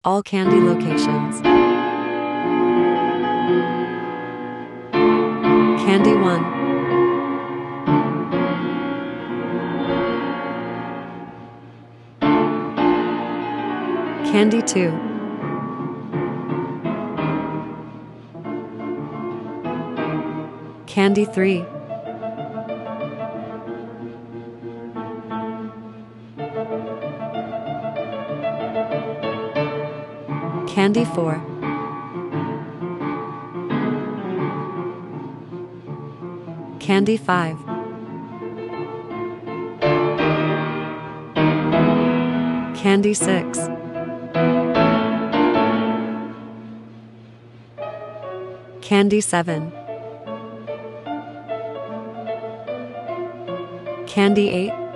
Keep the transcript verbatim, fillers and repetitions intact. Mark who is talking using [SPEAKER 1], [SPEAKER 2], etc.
[SPEAKER 1] all candy locations. Candy one. Candy two. Candy three. Candy four. Candy five. Candy six. Candy seven. Candy eight.